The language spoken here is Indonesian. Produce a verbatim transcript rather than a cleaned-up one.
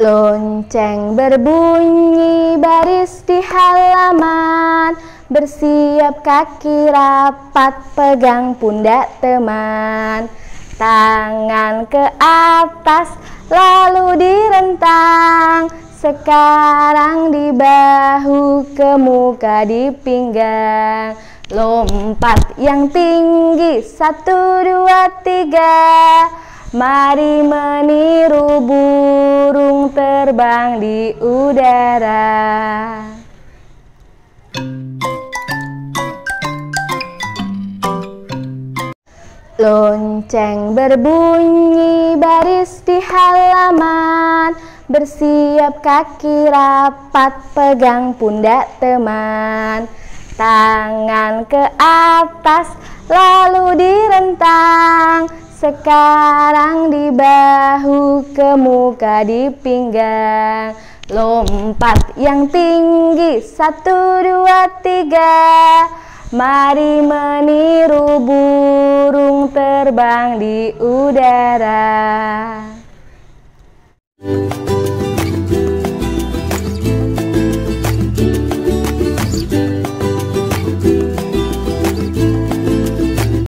Lonceng berbunyi baris di halaman, bersiap kaki rapat, pegang pundak teman. Tangan ke atas lalu direntang, sekarang di bahu, ke muka, di pinggang. Lompat yang tinggi, satu, dua, tiga. Mari meniru burung terbang di udara. Lonceng berbunyi baris di halaman, bersiap kaki rapat, pegang pundak teman. Tangan ke atas lalu direntang, sekarang di bahu, ke muka, di pinggang. Lompat yang tinggi, satu, dua, tiga. Mari meniru burung terbang di udara.